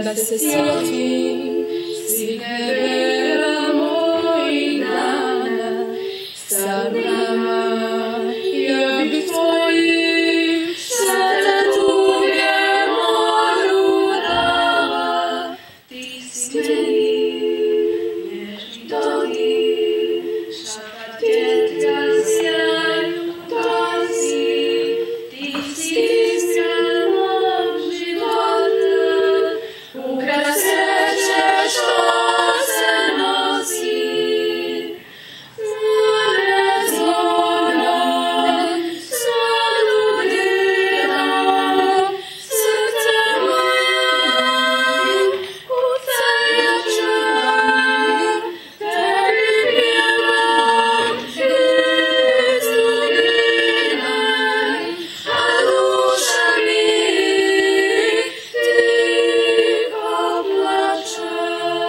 da se sjetim svih nevera mojih dana, sa brama ja bih tvojim sada tuge moru dala. Ti si meni nježni dodir, šapat vjetra sjaju dozi, ti si iskra mog života, ukras sreće što se nosi. Zore zvona, zaludila, srce moje, kucajača, tebi pjevam iz dubina, a duša mi tiho plače.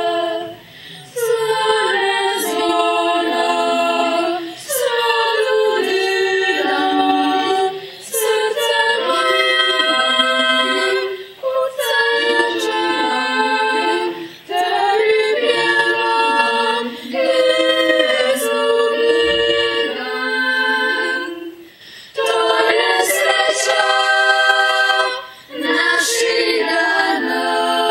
Zore zvona, zaludila, srce moje, kucajača, tebi pjevam iz dubina. To je sreća naših dana.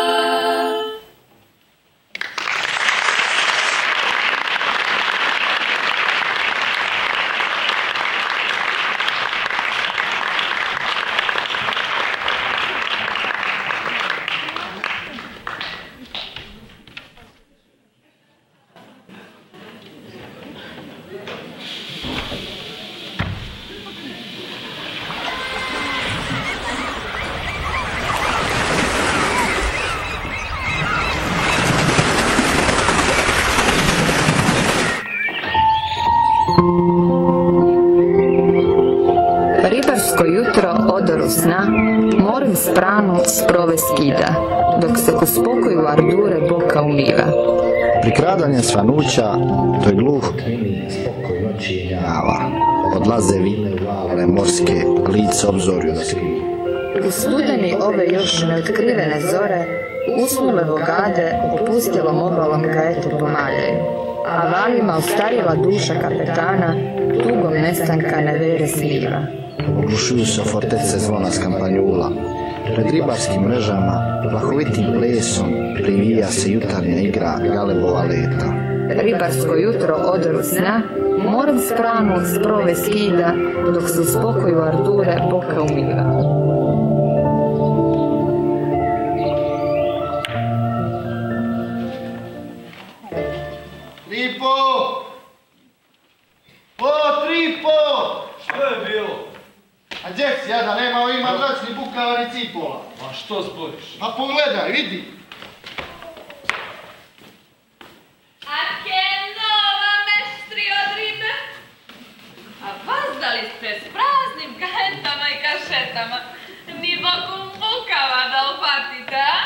Ribarsko jutro odoru sna, morim spranu sprove skida, dok se ko spokoju ardure boka umiva. Prikradanje svanuća, to je gluh spokoj noći java. Odlaze vile morske, lice obzorju da skrivi. U studeni ove još neotkrivene zore, usnule vogade opustilom obalom ga eto pomaljaju, a valima ostarjela duša kapetana tugom nestanka nevere sliva. Oglušuju se fortece zvona s kampanjula. Pred ribarskim mrežama, plahovitim plesom, privija se jutarnja igra galebova leta. Ribarsko jutro odoru sna, morim spranu sprove skida, dok se u spokoju ardure boka umiva. Tripo! O, Tripo! Što je bilo? A gdje si, ja da nema ima drac ni bukava ni cipola. A što zboriš? A pogledaj, vidi. A che nova mestri od ribe? A vazdali ste s praznim kajtama i kašetama. Ni boku bukava da upatite, a?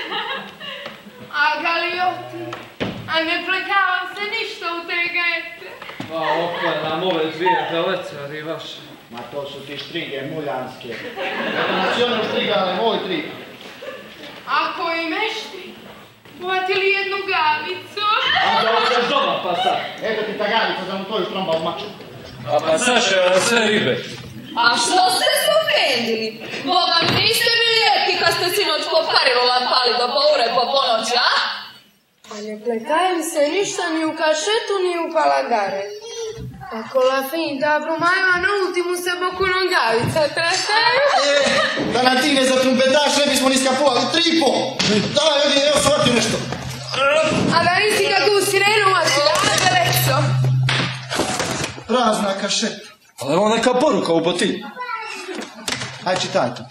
A Galioti, a ne plekavam se ništa u te gajete. Pa opet nam ove dvije pelecari vaše. Ma to su ti štrige muljanske. Nacionalno štrigale, moj Trip. Ako i mešti, uvatili jednu gavicu. A da oćeš doma pa sad. Eto ti ta gavica za mu tvoju štromba u maču. A pa Saša, sve ribe. A što ste se ofendili? Boga mi niste bili ljetki kad ste sinoć po parivola pali do poure po ponoći, a? A ne plekajem se ništa ni u kašetu ni u palagare. Ako la finta promajva na ultimu se boku nogavica, Da nam ti ne zatrumpetaš, ne bismo ni skapovali. Tripo! Daj, vidi, evo shvatio nešto. a da nisi kakvu sirenu uvatila, ajde lekso. Prazna kašeta. Ali evo neka poruka u botilju. Aj, čitaj to.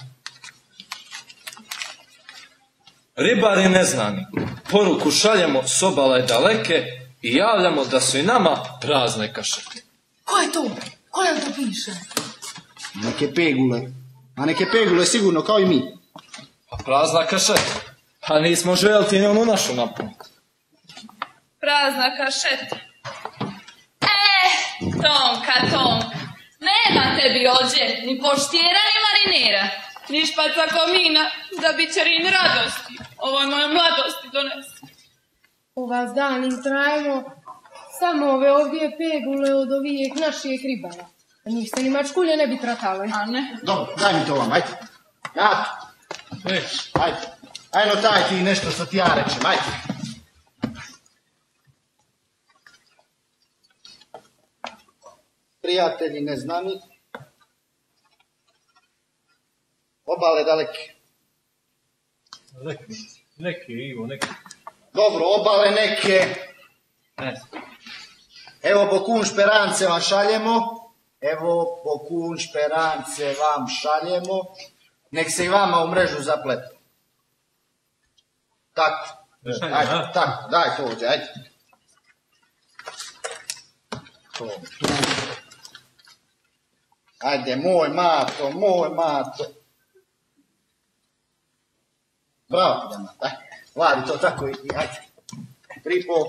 Ribari neznani, poruku šaljemo s obale daleke i javljamo da su i nama prazne kašete. Ko je to? Ko nam to piše? Neke pegule. A neke pegule sigurno, kao i mi. A prazna kašeta? Pa nismo željeli ni onu našu napunku. Prazna kašeta. Tonka, nema tebi ođe, ni poštijera, ni marinera. ni špaca komina, da bi čarin radosti, ovoj moje mladosti donese. U vas danim trajimo samo ove ovdje pegule od ovijek naših ribara. A njih se ni mačkulje ne bi tratale. A ne? Dobro, daj mi to vam, ajde. Ja. Ajde. Ajno taj ti nešto što ti ja rečem, ajde. Prijatelji neznani, obale daleke. Neke, Ivo, neke. Dobro, obale neke. Evo bokun šperance vam šaljemo. Evo bokun šperance vam šaljemo. Nek se i vama u mrežu zaplete. Tako. Ajde, tako, daj to ovdje, ajde. To, tu. Ajde, moj mato, moj mato. Bravo, Dana, daj. Vladi to tako i ajde. 3,5.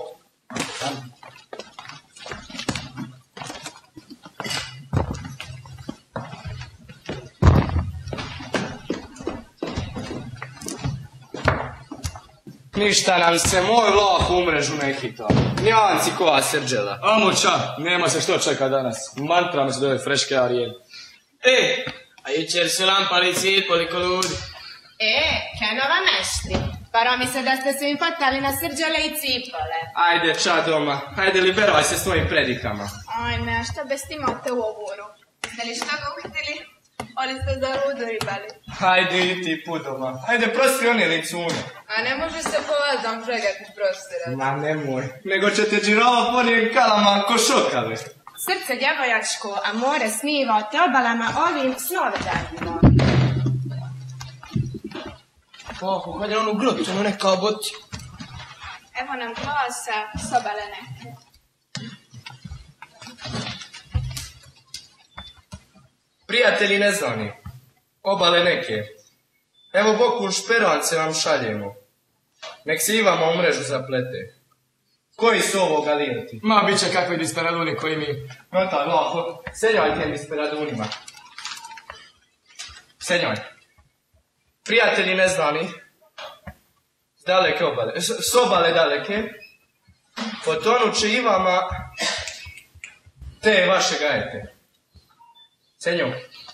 Ništa nam se moj vlak u mrežu ne hita. Njanci koja srđela. Amuća, nema se što čeka danas. Mantramo se do ove freške arije. A jučer su lampali cipoli ko ludi. Kenova mestri. Paro mi se da ste se im patali na srđale i cipole. Ajde, doma, ajde liberaj se s tvojim predikama. Ajme, a šta bez timate u ovoru? Ste li šta ga uhtili? Oni ste za ludu ribali. Ajde i ti pudoma, ajde prosti oni licune. A ne može se po vas dam pregati prostora. Ma nemoj, nego će te džirova ponijem kalama ko šokale. Srce djevojačko, a more sniva te obalama ovim slovedanjima. Kako, kad je onu grotu, no neka oboti. Evo nam glasa s obale neke. Prijatelji neznani, obale neke. Evo bokun šperance vam šaljemo. Nek se i vama u mrežu zaplete. Koji su ovo galijati? Ma, bit će kakvi disperaduni koji mi... No taj, lako, senjaj tem disperadunima. Senjaj. Prijatelji neznani, daleke obale, s obale daleke, potonuće i vama te vaše gajete. Senjoj.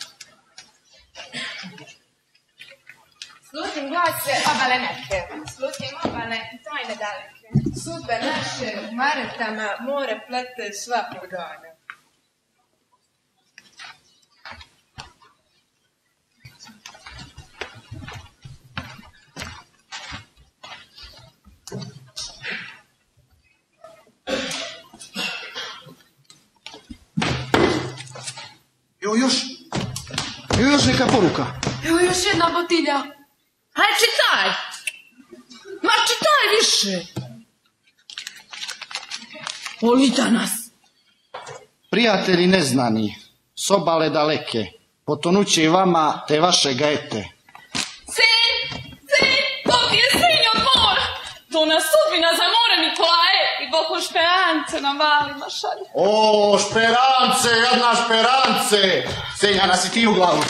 Slutim glase obale neke. Slutim obale tajne daleke. Sudbe naše maretama more plete svakog dana. Evo još neka poruka. Evo još jedna botilja. Hajde čitaj. Ma čitaj više. Polita nas. Prijatelji neznani, s obale daleke, potonuće i vama te vaše gajete. Sin, to ti je sin od mora. To nas sudbina za more, Nikolaje, i bokun šperance nam valima šalje. O, šperance, jadna šperance! Senja nas i ti u glavu.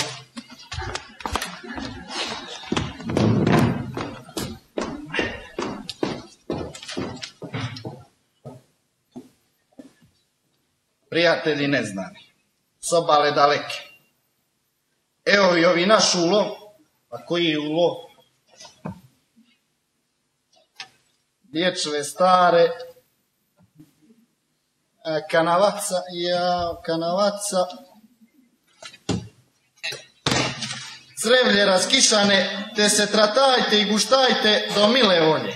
Prijatelji neznani, s obale daleke. Evo i ovi naš ulov, a koji je ulov? Dječve stare, kanavaca, crevlje raskišane, te se tratajte i guštajte do mile volje.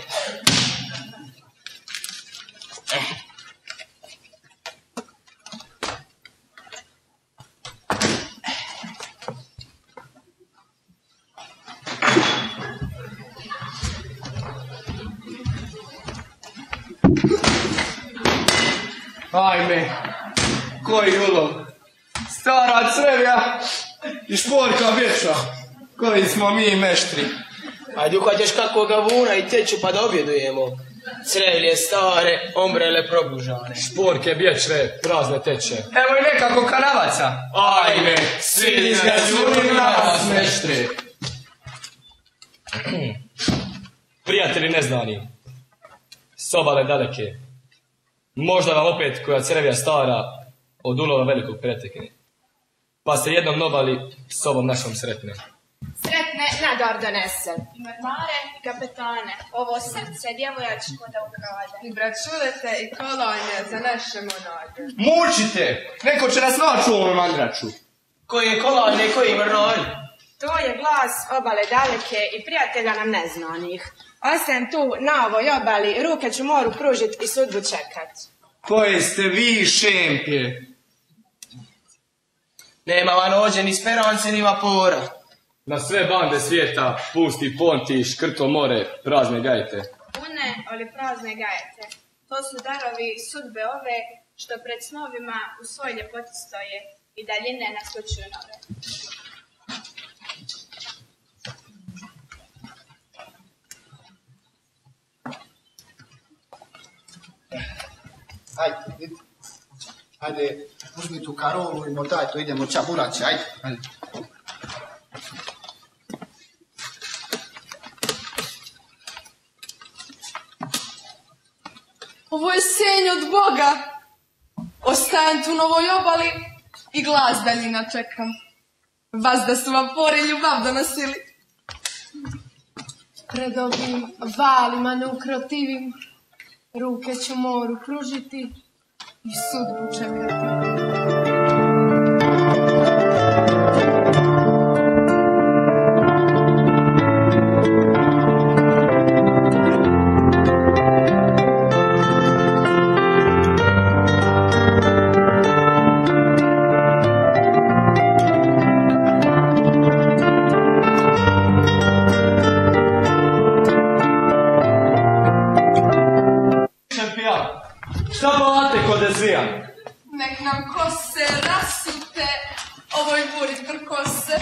Ajme, koji ulov, stara crevja i šporka vječa, koji smo mi meštri. Ajde uhvatješ kakvoga vuna i teću pa da objedujemo. Crevlje stare, ombrele probužane. Šporke bječve, prazne teče. Evo i nekako kanavaca. Ajme, svi izgrađuju nas meštri. Prijatelji neznani, s obale daleke, možda vam opet koja crevija stara od ulova velikog pretekne, pa se jednom nobali s ovom našom sretne. Sretne nadar donese. I mormare i kapetane, ovo srce djevojačko da ukrade. I bračulete i kolonje za naše monade. Mučite! Neko će nas naći u ovom mandraču. Koji je kolanje, koji je mrnoj? To je glas obale daleke i prijatelja nam neznanih. Osim tu na ovoj obali, ruke ću moru pružit i sudbu čekat. Koje ste vi šempje? Nema van ođe ni sperance ni vapora. Na sve bande svijeta, pusti ponti, škrto more, prazne gajete. Pune, ali prazne gajete. To su darovi sudbe ove, što pred snovima u svoj ljepoti stoje i daljine naskočuju nove. Ajde, idi. Ajde, uzmi tu karovu i motaj to, idemo čaburaći, ajde. Ajde. Ovo je senj od Boga. Ostajem tu na ovoj obali i glas daljina čekam. Vas da su vam pori ljubav donosili. Pred ovim valima neukrotivim ruke ću moru pružiti i sudbu čekati. Šta volate kod Ezija? Nek nam kose rasute ovoj buri prkose.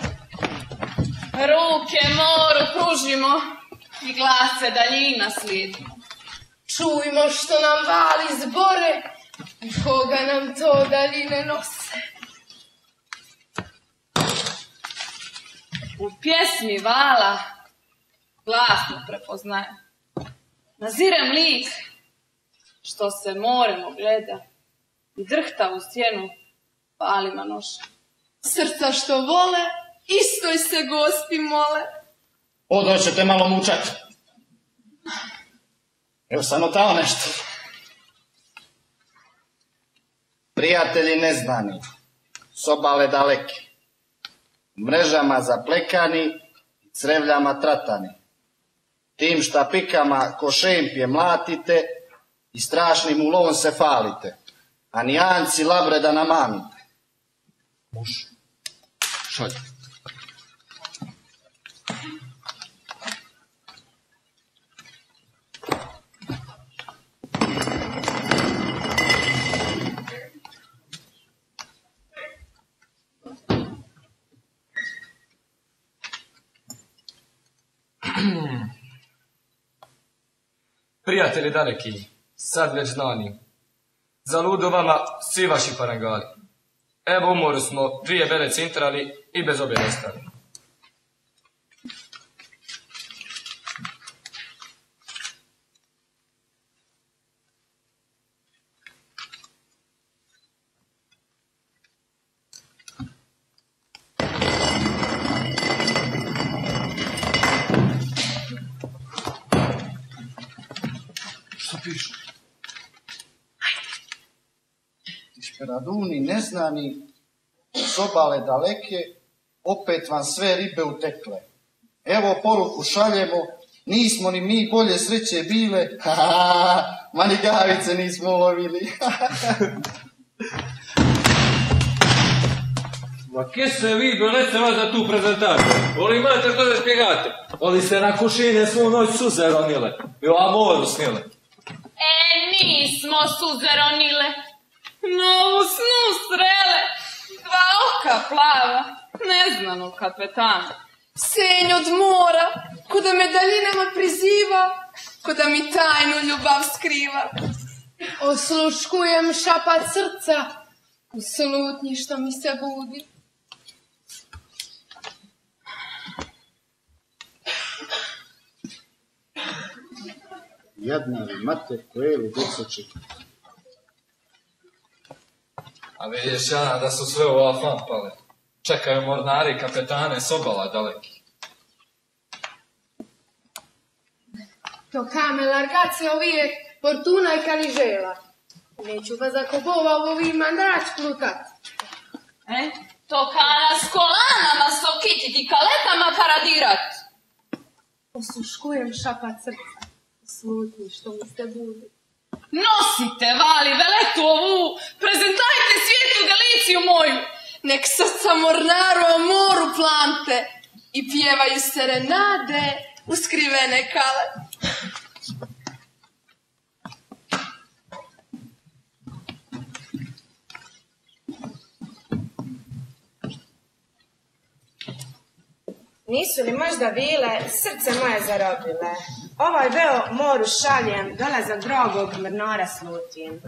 Ruke moru pružimo i glase daljina slijedimo. Čujmo što nam vali zbore i koga nam to daljine nose. U pjesmi vala glasno prepoznajem. Nazirem lik što se moremo gleda i drhta u sjenu valima noša. Srca što vole, istoj se gosti mole. Hoćete malo mučat. Evo samo tamo nešto. Prijatelji neznani, s obale daleke, mrežama zaplekani, crevljama tratani, tim štapikama ko šempje mlatite i strašnim ulovom se falite, a nijanci labre da namamite. Muž, šalj. Prijatelji daleki, sad već znani, zaludu vama svi vaši parangali. Evo u moru smo 2 bele cintrali i bez obje nestali. Što pišu? Šperaduni neznani, s obale daleke, opet vam sve ribe utekle. Evo poruku šaljemo, nismo ni mi bolje sreće bile, ma ni gavice nismo ulovili. Ma kje se vi donese vas za tu prezentaciju? Oli imate što da spjegate? Oli se na kušine svu noć suze ronile i o amoru snile. Nismo suze ronile, no u snu srele 2 oka plava, neznanog kapetana. Senj od mora, ko da me daljinama priziva, ko da mi tajnu ljubav skriva. Osluškujem šapat srca u slutnji što mi se budi. Jadnavi mate, koje li djeca čekaju. A vidiš, Jana, da su sve u afan pale. Čekaju mornari i kapetane s obala daleki. To kame largace ovije Fortuna i Kaližela. Neću vas ako bova u ovim mandrač plutat. To kana s kolanama sokitit i kaletama paradirat. Osluškujem šapat srca. Slutni što mi ste budi. Nosite, vali, veletu ovu, prezentajte svijetu Galiciju moju. Nek srca mornaru o moru plante i pjevaju serenade u skrivene kale. Nisu li možda vile srce moje zarobile? Ovaj veo moru šaljem, dolazak dragog mornara slutim.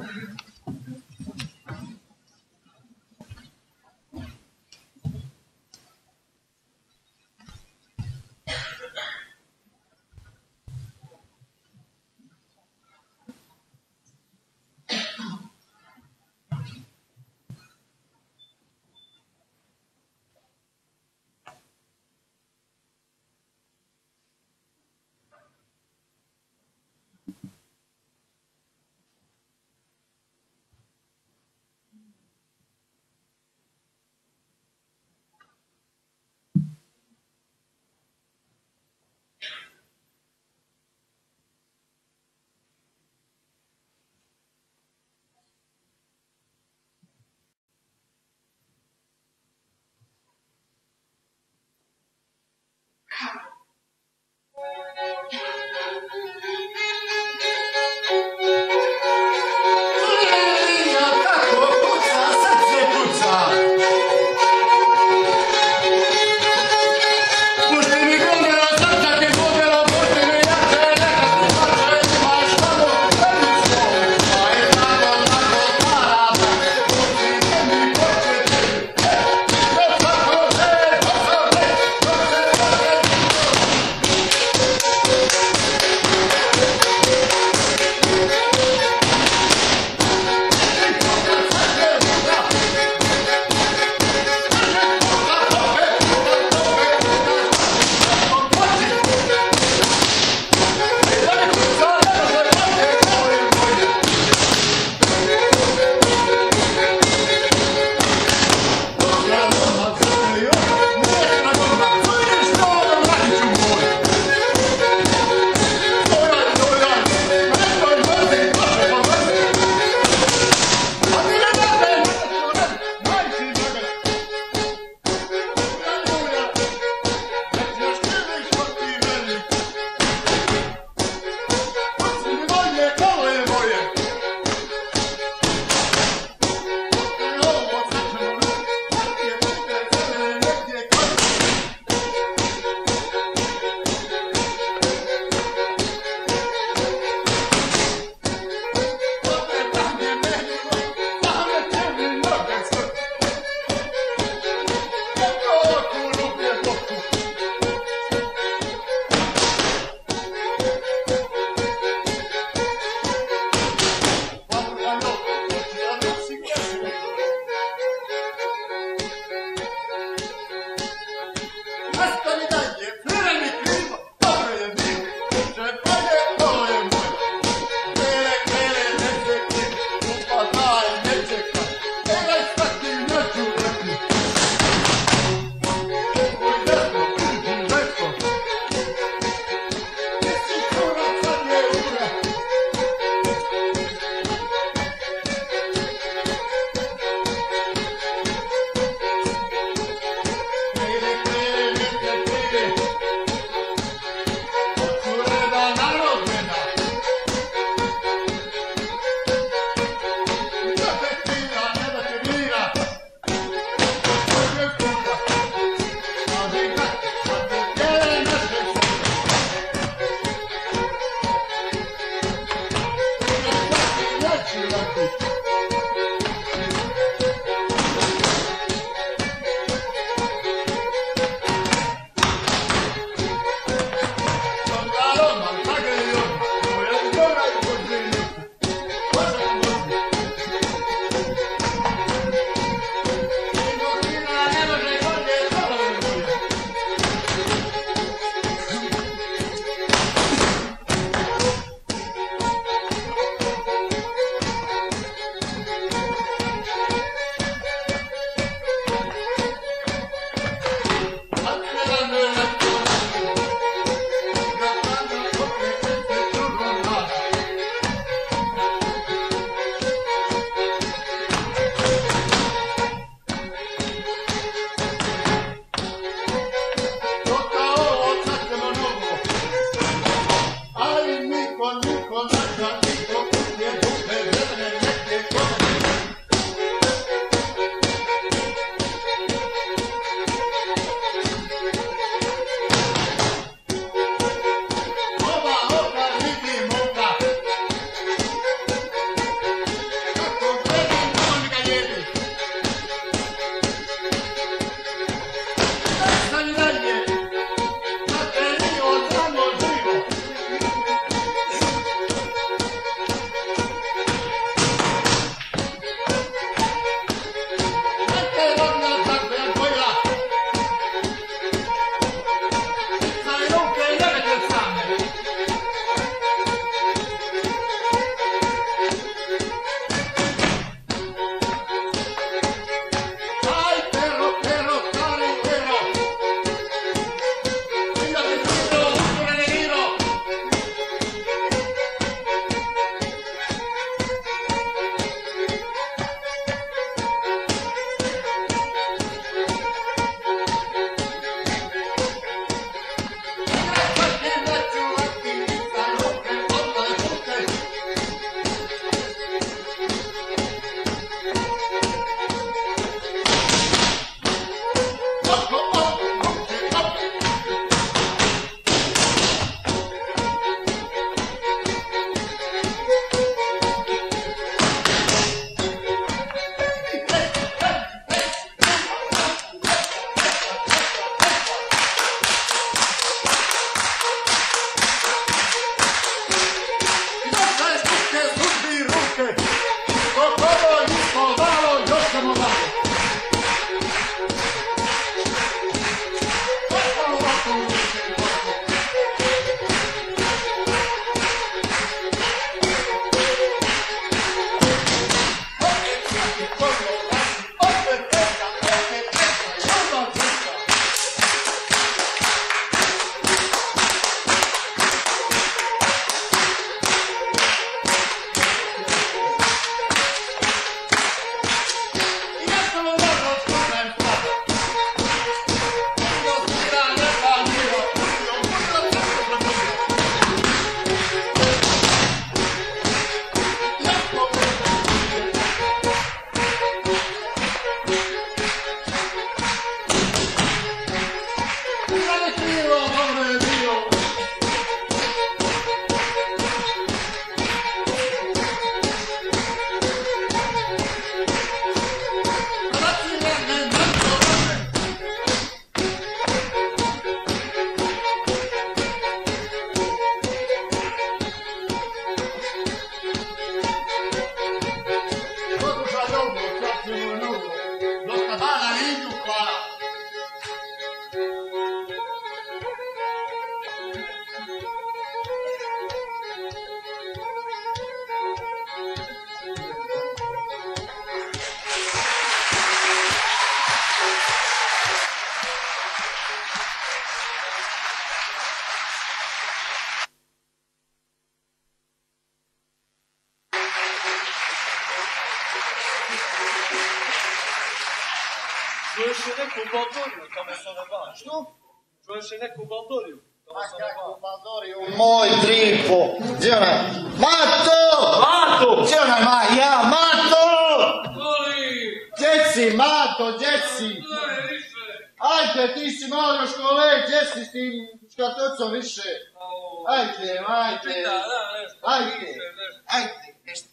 Čuješ li neku baldoriju tamo se ne baš? Što? Čuješ li neku baldoriju tamo se ne baš? Moj tripo! Gdje onaj? Mato! Mato! Gdje onaj ja? Mato! Koli! Djeci, Mato, djeci! Ajde, ti si malo još koleg, gdje si s tim škatocom više? Ajde, ajde! Ajde! Ajde, nešto!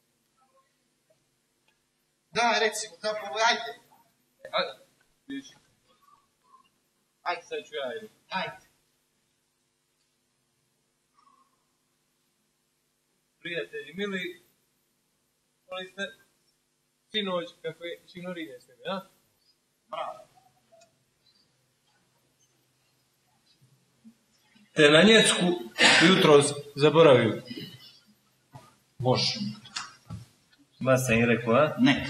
Daj, reci mu tako, ajde! Ajde, vidiš. Ajde, sad ću ja idem. Ajde. Prijatelji, mili, ali ste sinoć kakve šinorine ste mi, a? Bravo. Te na Njecku jutro zaboravio. Može. Ba sam im rekao, a? Ne.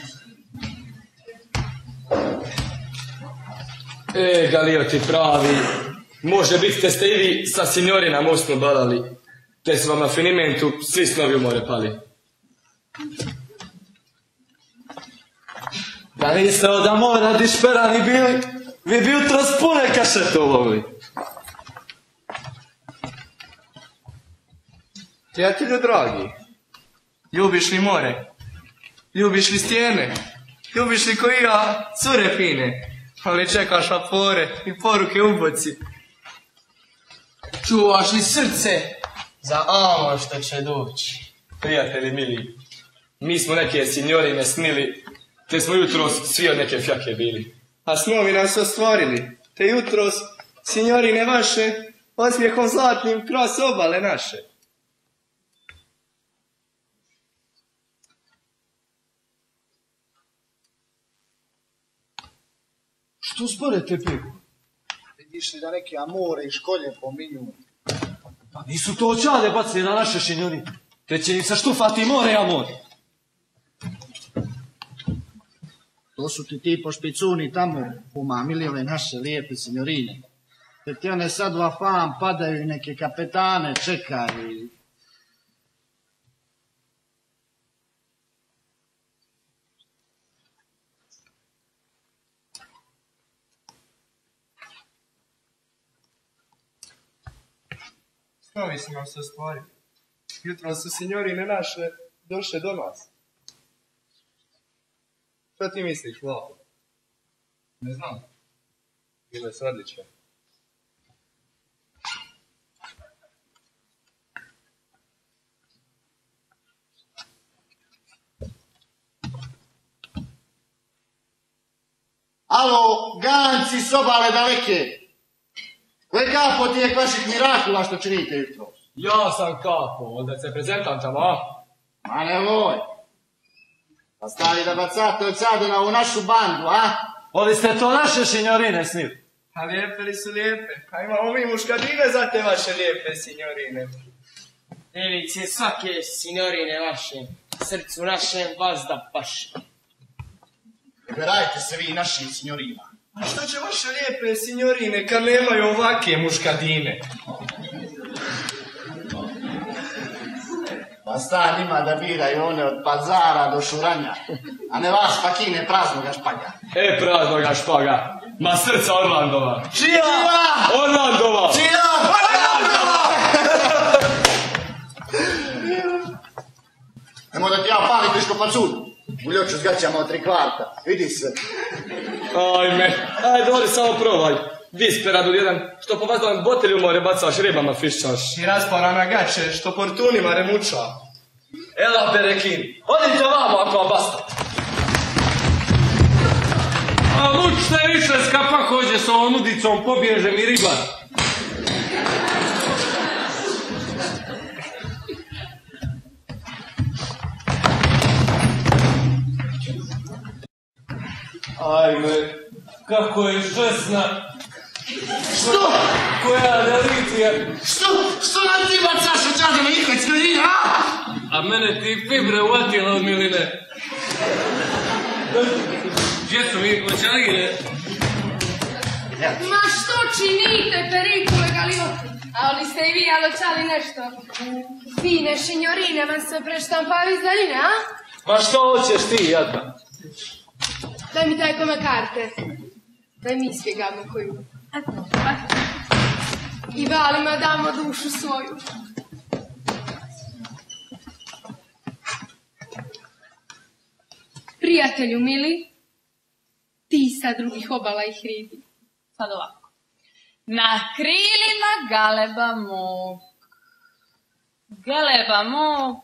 Galio ti pravi, može biti te ste i vi sa signorina mostno balali, te su vam na finimentu svi snovi u more pali. Da niste od Amora dišperani bili, vi bi jutro spune kašete ulovili. Prijatelju dragi, ljubiš li more? Ljubiš li stijene? Ljubiš li koji ja cure fine? Ali čekaš apore i poruke u boci. Čuvaš li srce za ono što će doći? Prijatelji mili, mi smo neke signorine snili, te smo jutros svi od neke fjake bili. A snovi nas ostvarili, te jutros, signorine vaše, osmijehom zlatnim kroz obale naše. Što sporete, Pegu? Vidiš li da neke amore i školje pominju? Pa nisu to očade bacili na naše šinjoni, te će im se štufati more i amor. To su ti pošpicuni tamo umamili ove naše lijepe signorine. Te ti one sad u afam padaju i neke kapetane čekaju. Snovi su nam se ostvarili. Jutro su signorine naše došle do nas. Šta ti misliš, Vlaho? Ne znam. Bile su odlične. Alo, ganci s obale daleke. Koje kapo ti je vaših mirakula što činite jutro? Ja sam Kapo, onda se prezentam tamo, a? Ma nemoj. Pa stali da bacate od sada na ovu našu bandu, a? Oli ste to naše šinjorine snili? A lijepe li su lijepe? A imamo mi muškadine za te vaše lijepe signorine. Device svake signorine vaše, srcu našem vazda paše. Verajte se vi našim signorima. A što će vaše lijepe signorine kad nemaju ovake muškadine? Pa sta njima da biraju one od pazara do šuranja, a ne vas pa kine praznoga špaga. Praznoga špaga, ma srca Orlandova. Čija? Orlandova! Čija? Orlandova! Nemo da ti ja palim piško pacun. U ljoču s gaćama od 3 kvarta. Vidi se. Ajde, ovdje samo probaj. Visperad od jedan, što po vazdovan botelju more bacaš, ribama fišćaš. I raspara na gaće, što portunima remuča. Ela Berekin, odite vamo ako vam basta. A mučite više skapa hođe s ovom udicom, pobježe mi ribar. Ajme, Kako je žesna. Što? Koja delitija. Što nam ti bacaš od čadima ikad skredi, a? A mene ti fibre uvatila od miline. Gdje su mi očalire? Ma što činite, perikule galioti? A li ste i vi aločali nešto? Fine šinjorine vam se preštampali iz daljine, a? Ma što hoćeš ti, jadna? Daj mi taj kome karte. Daj mi ispjegamo koju. I valima damo dušu svoju. Prijatelju mili, ti sa drugih obala ih ridi. Sad ovako. Na krilima galeba mog. Galeba mog.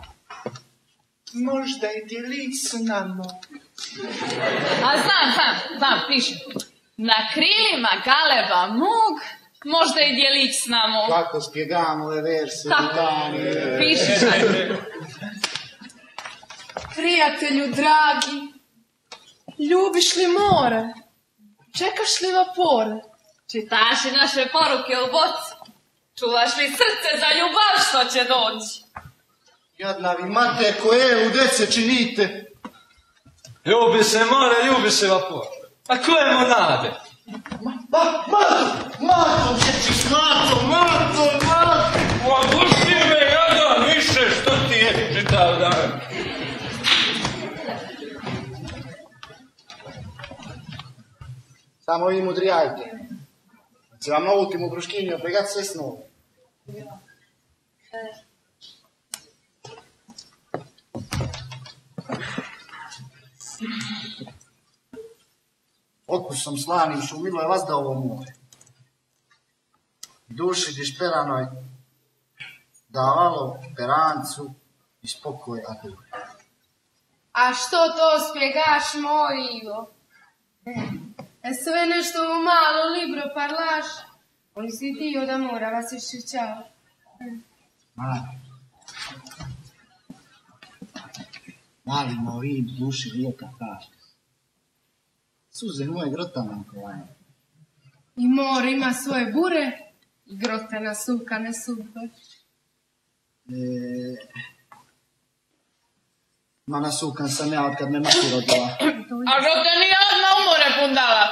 Možda i djelić namo. A znam, pišem. Na krilima galeba mog, možda i djelić s namo. Kako spjegamo ove verse, litanje. Piši čaj. Prijatelju dragi, ljubiš li more? Čekaš li vapore? Čitaš li naše poruke u boci? Čuvaš li srce za ljubav što će doći? Jadna vi mate koje u dece činite. Ljubi se more, ljubi se vapor. A koje monade? Mato, šećiš, mato. Ma pusti me, jada, više, što ti je čitav dan? Samo vi mudrijajte. Se vam nautim u bruškinju opegat sve snove. Okusom slanim šumilo je vas da ovo more. Duši dišperanoj davalo perancu i spokoj adure. A što to spjegaš moj Ivo? Sve nešto malo libro parlaš, oni si ti od amora vas iščućava. Mali moji duši rijeka kaže. Suze moje grota nam kovanje. I more ima svoje bure, i grota nasukane supe. Ma nasukan sam ja od kad me mati rodila. A što te nije odmah u more pundala?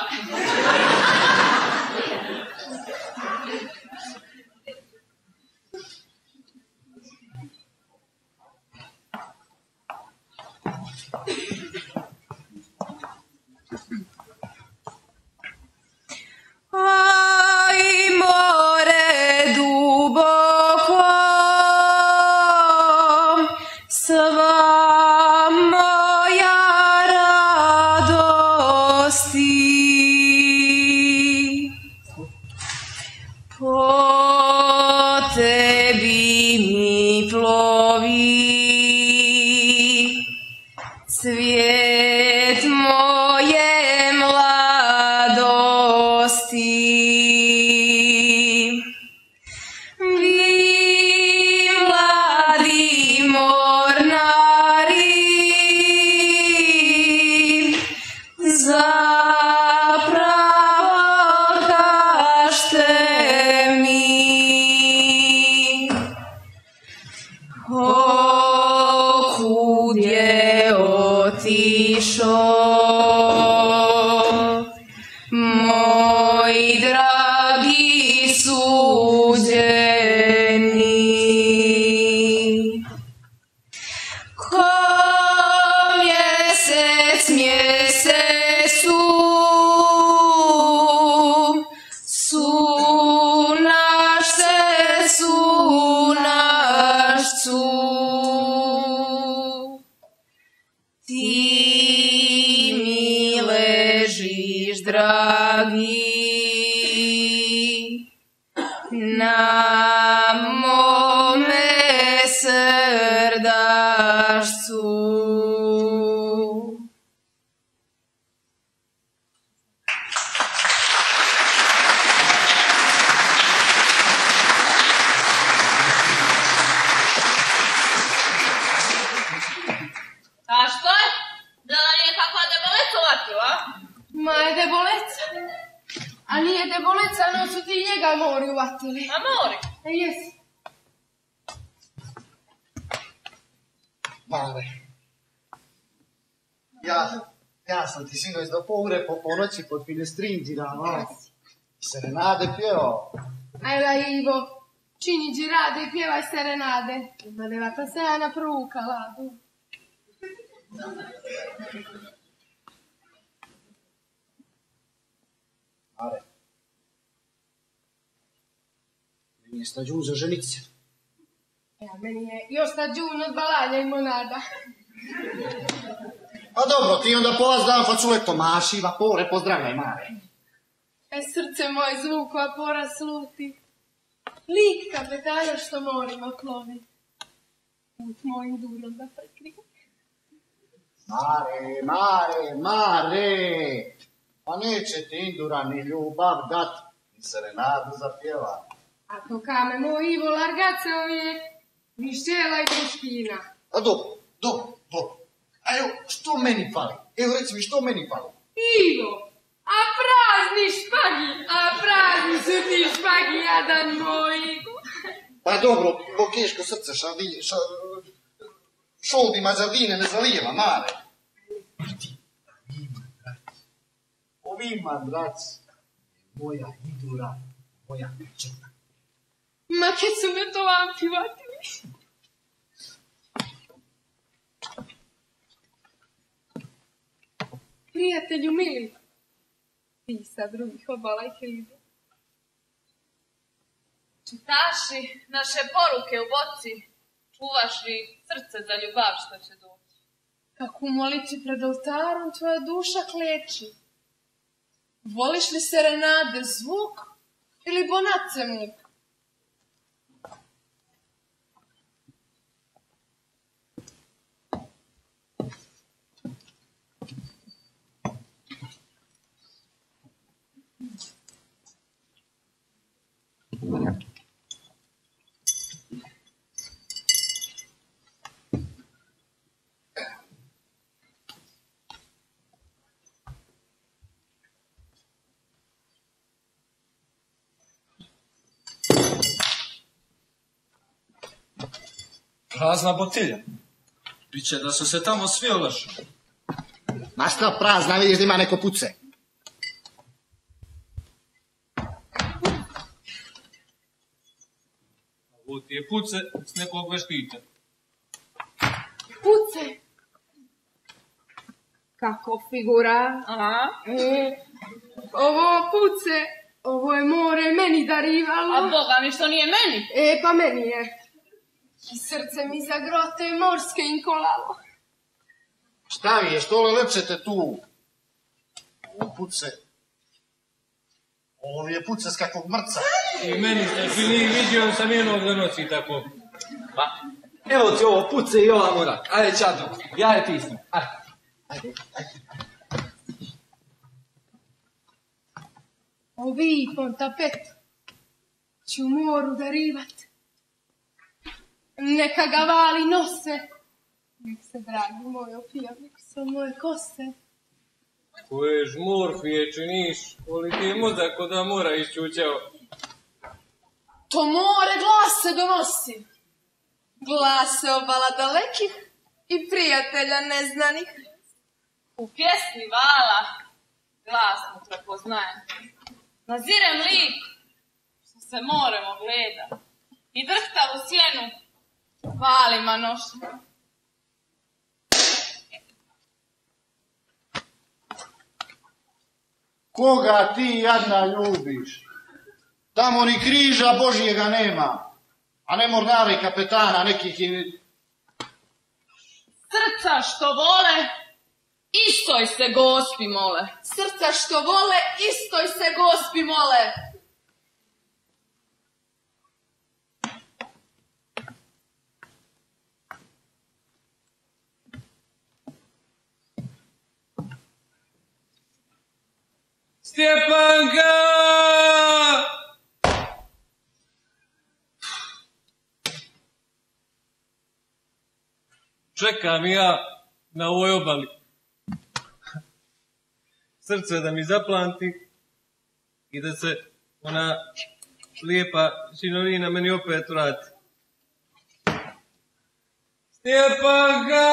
Aj, more duboko, sva moja radosti, po tebi mi plovi cvijet moje mladosti. Vi mladi mornari, zapravo kažte mi, kud je otišao moj dragi suđeni. Ko mjesec mjesecu, sunaš se sunašcu, ti mi ležiš dragi na mome srdašcu. A što je? Da nam je kakva debeleca uvatila? Ma je debole Deboleca. A nije Deboleca, no su ti njega mori uvatili. A mori? Jesi. Male. Ja sam ti sinoć do poure po ponoći pod finestrinđirama. Serenade pjevao. Ajla Ivo, čini džirade i pjevaj serenade. Ima devata sejana pruka, ladu. Mare. Meni je stađun za ženice. Meni je još stađun od balanja i monada. Pa dobro, ti onda pozdrav facule Tomaši, vapore, pozdravljaj, Mare. Srce moje zvuku, a pora sluti. Lik kapetana što morima plovi. Put mojim durom da prekri. Mare! Pa neće ti Indura ni ljubav dat, ni serenadu zapjeva. Ako kame moj Ivo largacao je, ni šćela i druškina. A dobro. A evo, što meni fali? Evo, reci mi, što meni fali? Ivo, a prazni su ti špagi, jadan moj Ivo. Pa dobro, bokeško srce šoldi mađardine ne zalijeva, Mare. Ovima, brac, moja Indura, moja pečena. Ma kad su me to vampi vatili. Prijatelju mili, ti sa drugih obala i helibe. Čitaši naše poruke u boci, čuvaš li srce za ljubav što će doći. Kako u molici pred oltarom tvoja duša kleči. Voliš li serenade zvuk ili bonace muk? Prazna botilja. Biće da su se tamo svi olašali. Ma šta prazna, vidiš da ima neko puce. Ovo ti je puce s nekog veštita. Puce! Kako figura? Ovo puce, ovo je more meni darivalo. A Boga mi što nije meni? Pa meni je. I srce mi za grote morske inkolalo. Šta vi je, što li lepšete tu? Ovo puce. Ovo je puce s kakvog mrca. I meni ste bili vidio sam jednog da nosi tako. Pa, evo ti ovo puce i ova mora. Ajde, čadu, ja je tisnem. Ajde. Ovi pontapet ću moru darivat. Neka ga vali nose. Nek se, dragi moj, opija, nek se moje kose. Koje žmurfije činiš, koliko je mozak da mora iščućao. To more glase donosi. Glase obala dalekih i prijatelja neznanih. U pjesmi vala glasno prepoznajem. Nazirem lik što se morem ogleda i drhta u sjenu valima nošnja. Koga ti jadna ljubiš? Tamo ni križa Božjega nema, a ne mornara i kapetana nekih i... Srca što vole, istoj se Gospi mole. Srca što vole, istoj se Gospi mole. Stjepanka! Čekam ja na ovoj obali. srce da mi zaplanti i da se ona lijepa signorina meni opet vrati. Stjepanka!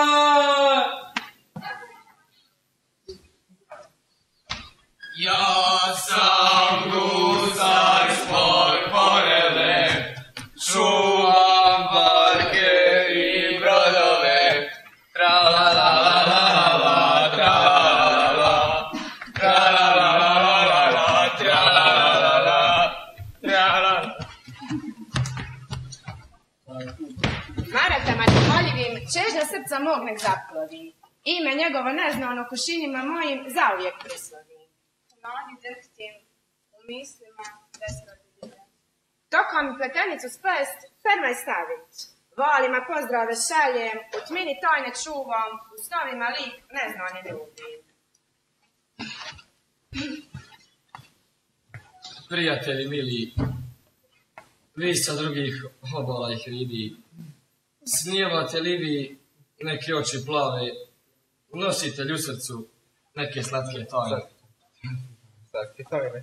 Ja sam gusar spod forele, čuvam barke i brodove, tra-la-la-la-la-la, tra-la-la-la-la, tra-la-la-la-la-la, tra-la-la-la-la, tra-la-la-la. Maratama nevoljivim, čežnja srca mog nek zaplovi. Ime njegovo neznano kušinima mojim zauvijek prislovi. Mladi drhtim u mislima besrodiljive. Toko mi pletenicu splest, fermaj stavit. Volima pozdrave šaljem, u tmini tajne čuvam, u snovima lik neznani ljubim. Prijatelji mili, vi sa drugih obala i hridi, snijevate li vi neke oči plave, nosite li u srcu neke slatke tajne? Slatke tajne.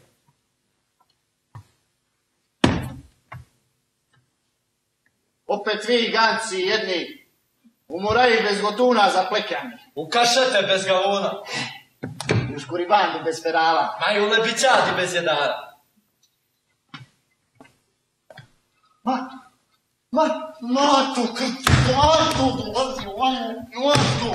Opet vi ganci jedni, umoraju bez gotuna za plekanje. U kašete bez galuna. U škuribandu bez perala. Ma i u lebićati bez jedara. Matu, krtu, matu.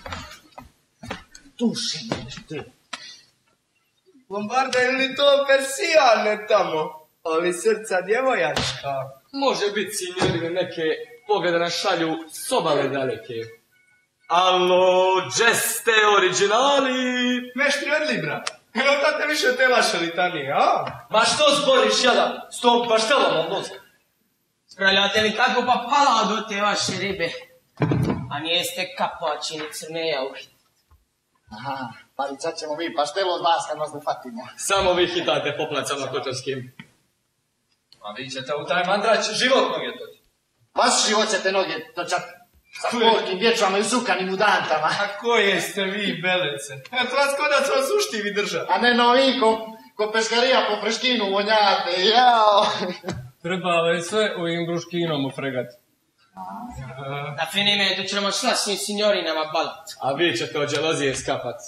Duši ti. Lombarda, je li to persijane tamo? Ali srca djevojačka. Može biti, signorine, neke poglede na šalju s obale daleke. Allo, geste originali. Meštri od Libra. Evo tate više te vaše litanije, a? Ma što zboriš, jadan? S tom paštelom od mozga. Spravljate li tako pa pala do te vaše ribe? A nijeste kapači ni crneja uhiti. Aha, paricat ćemo mi paštelu od vas kad vas ne fatimo. Samo vi hitate po placama kočarskim. A vi ćete u taj mandrać život noge toći. Vaš život ćete noge točat sa porkim vječvama i sukanim udantama. A koje ste vi, belece? Eto vas kodac vas uštivi drža. A ne novi ko peškarija po freškinu vonjate, jao. Trebalo je sve ovim bruškinom ufregati. Na fini metu ćemo šlačnim signorinama balat. A vi ćete od dželozije skapat.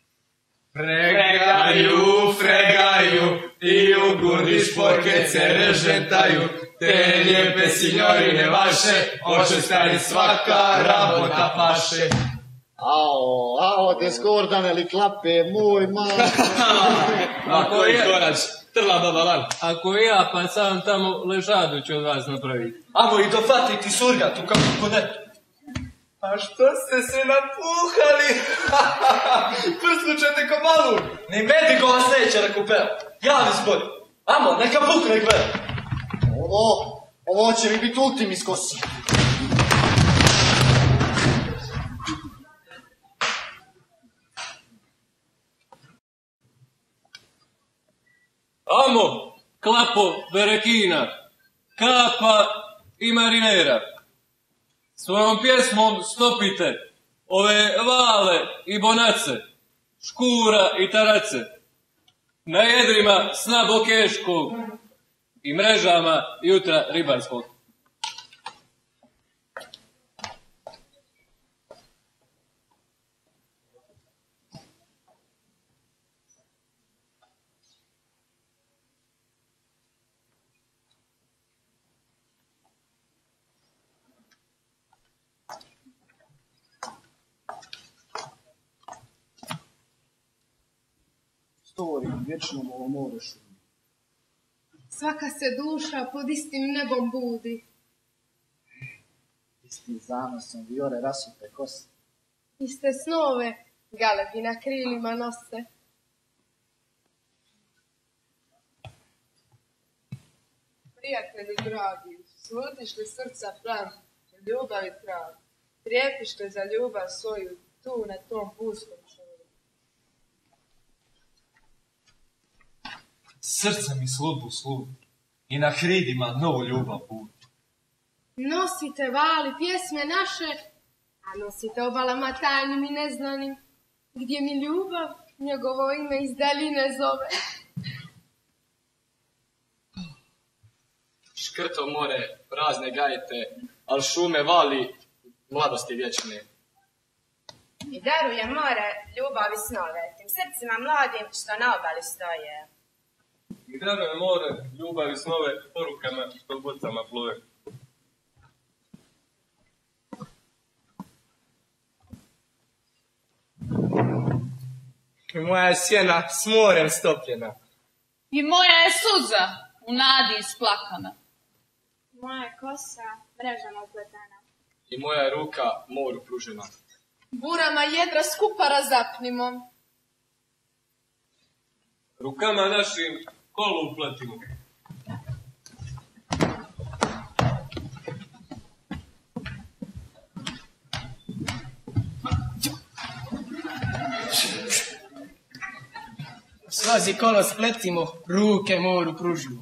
Fregaju, i u grudi šporke se režetaju, te lijepe signorine vaše, oče stari svaka rabota paše. Ao, te skordane li klape, moj man. Ako je konač, trla baba van. Ako ja pa sam tamo ležadu ću od vas napraviti. Amo i dofatiti surgat u kako kodetu. A što ste se napuhali? Prsnu ćete ko malu. Ni medi go vas neće rekupera. Javi zbori. Amo, neka pukne gleda. Ovo će mi biti ultim iz kosi. Amo, klapo, berekina, kapa i marinera. Svojom pjesmom stopite ove vale i bonace, škura i tarace, na jedrima sna bokeškog i mrežama jutra ribarskog. Vječno ovo more šumi. Svaka se duša pod istim nebom budi. Istim zanosom vijore rasupe kose. Iste snove galebi na krilima nose. Prijatelji dragi, slutiš li srca plan, ljubavi trag, trijepiš li za ljubav svoju tu na tom pustom čoru. Srce mi sludbu sludu i na hridima novu ljubav budi. Nosite vali pjesme naše, a nosite obalama tajnim i neznanim, gdje mi ljubav Njegovo ime iz daljine zove. Škrto more, prazne gajete, al šume vali mladosti vječne. I daruje more ljubavi snove, tim srcima mladim što na obali stoje. I daruje more ljubavi snove porukama što bocama plove. I moja je sjena s morem stopljena. I moja je suza u nadi isplakana. Moja je kosa mrežama upletena. I moja je ruka moru pružena. Burama jedra skupa razapnimo. Rukama našim kolu uplatimo. Svazi kolo spletimo, ruke moru pružimo.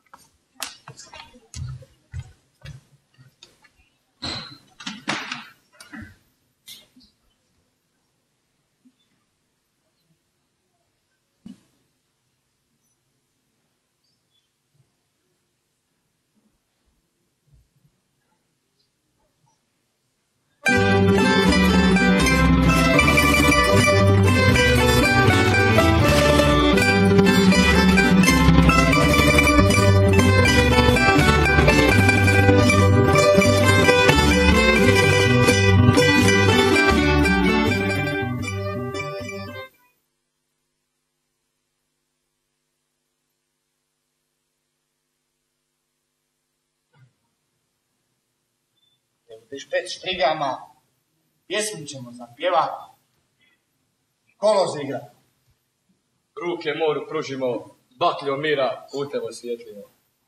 Pet štrigama, pjesmu ćemo zapjevat, kolo zigra. Ruke moru pružimo, bakljo mira putevo svijetlimo.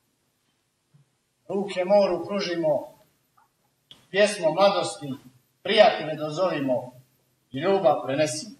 Ruke moru pružimo, pjesmo mladosti, prijatelje dozovimo i ljubav prenesimo.